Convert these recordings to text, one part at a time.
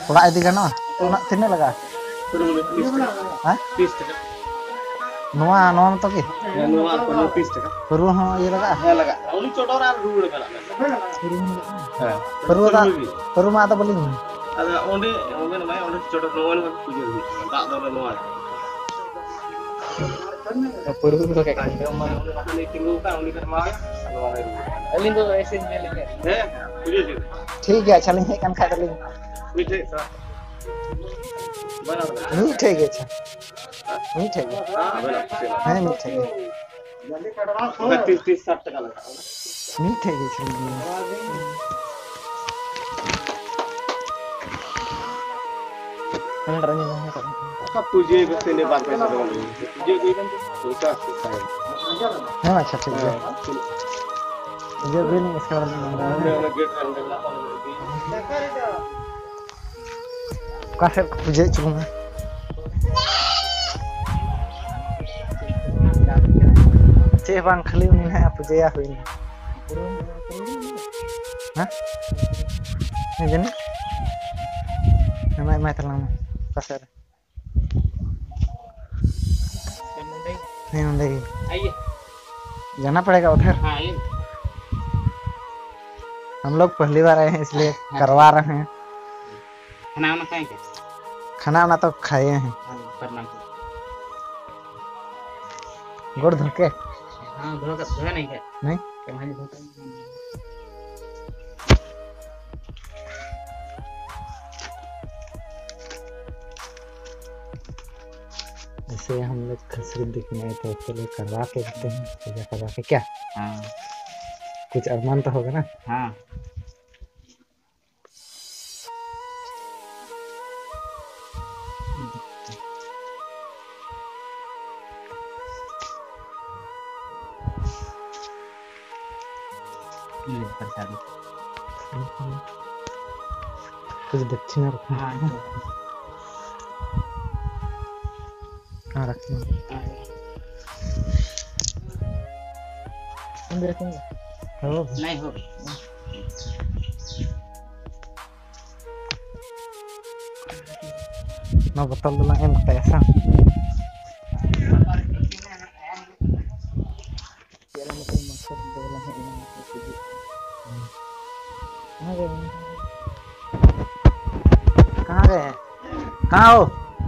Orang itu kan, nak sini laga. Hah? Noa to ki. Noa apa pis taka. Perlu ha ye laga. Ya laga. Only chotora rule kala. Perlu ma ada beli. Ada onde namanya onde chotor noa ni puja ni. Tak ada noa. Perlu tu kayak kan. Ni tinggu kan onde kan maya. Noa ni. Alin tu ऐसे में लेके. पुजा जी. ठीक है चलें है kan खाते लें. मीठे सा. बना बना. मीठे के अच्छा. मीठे के. बना. है मीठे के. 30-60 टका लगा. मीठे के चलिए. Kan ranya mana kan? Apa puja ke sini baat पैसा दो. पुजे कोई बंदे. पैसा है. हाँ अच्छा ठीक है. मुझे भी नहीं इसका कैसे पूजे चलूँगा चे बांग खाली उन्हीं है पूजे या हुई हाँ नहीं जाने मैं तलाऊं कैसे नहीं उन्हें आइए जाना पड़ेगा उधर. हाँ आइए. हम लोग पहली बार आए हैं इसलिए करवा रहे हैं. खाना वाना खाएं क्या? खाना वाना तो खाए हैं. प्रणाम. गुड़ धोके हाँ धोया नहीं है. नहीं कमाई धोता. जैसे हम लोग खसरी दिखने आए थे चलो करवा के रखते हैं पूजा करवा के क्या. हाँ कुछ अरमान तो होगा ना. हाँ ये प्रसाद. कुछ दक्षिणा रखना. हाँ रखना. अंदर रखेंगे. हो नहीं हो. ना बतल दो एम पैसा. कहाँ गए? कहाँ हो?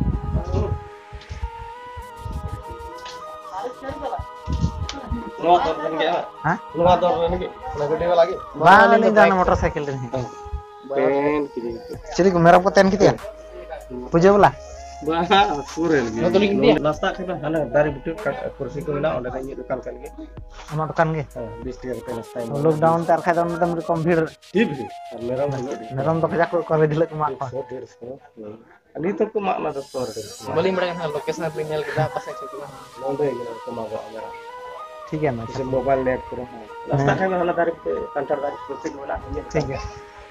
Noa dorong ke? Hah? Noa dorong ke? Nagade वाला के. वहाँ नहीं जाना मोटरसाइकिल नहीं. पेन की. चलिए मेरा को तेन कितने? पूजे बोला. Wah, surel gitu. Nasta kita hana dari butuh kursi ko na onde kayaknya dukan kan gitu. हमारा दुकान के. 20 टका पे नस्ता है. लॉकडाउन तक खाए तो मतलब कम भीड़. ठीक है. मेरा भाई. नरम तो खजा को कर दिले को मार. Ani to ko mak na to store. Boleh mereka hal location email kita apa saja itu. Nonde gitu ko mago amera. ठीक है ना. Ise mobile net kuro. Nasta kan hana dari kantor dari kursi ko na. ठीक है.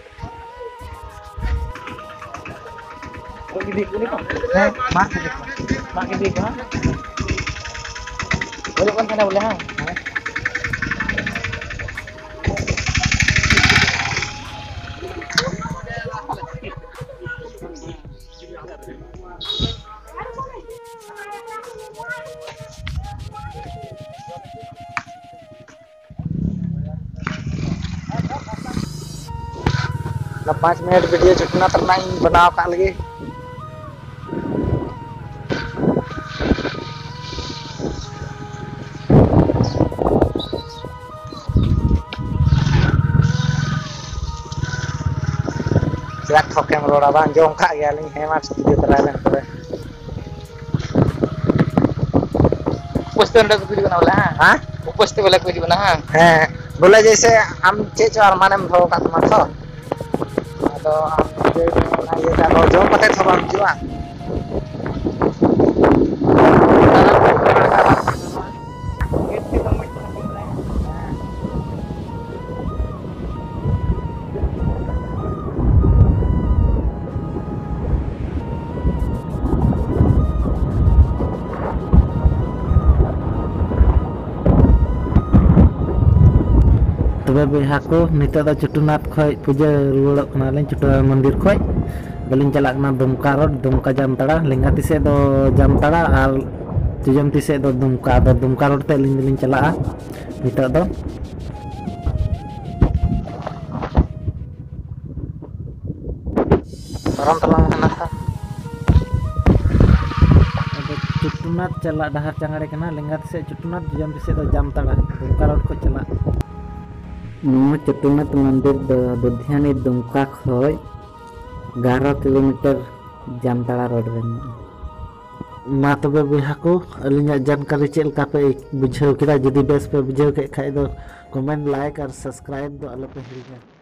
Bagi di kulit kan? मार Bagi di kan? Boleh kan kada boleh ha? ना 5 minute video चुटना करना ही बनाओ का लगे. Jack Hokem Rora bang jom kak ya ling hemat studio terlalu kore. Poster anda kudu bana wala ha? हाँ? Poster wala kudu bana ha? हैं बोले जैसे हम चेच और माने में भोग का तुम तो हम ये का जो पते थोड़ा हम जुआ. तबे बेहा को निता दा चुटुनाथ खय पूजा रुवाड़क कनाले चुटुनाथ मंदिर खय Dalin jalak na Dumka Road, Dumka Jamtara, Lingati se do Jamtara ar Tujamti se do Dumka Road te dalin jalak nitok do. Orang telang kena Cutunat celak dahar cangare kena Lingati se Cutunat Tujamti se do Jamtara, Dumka Road ko celak. No Cutunat mandir do Budhyani Dumka khoi 11 kilometre Jamtara road रे मा तबे बिहा को अलिंगा जानकारी चेल का पे बुझाव किदा जदी बेस पे बुझाव के खाइ दो कमेंट लाइक और सब्सक्राइब दो आलो पे हिरिया।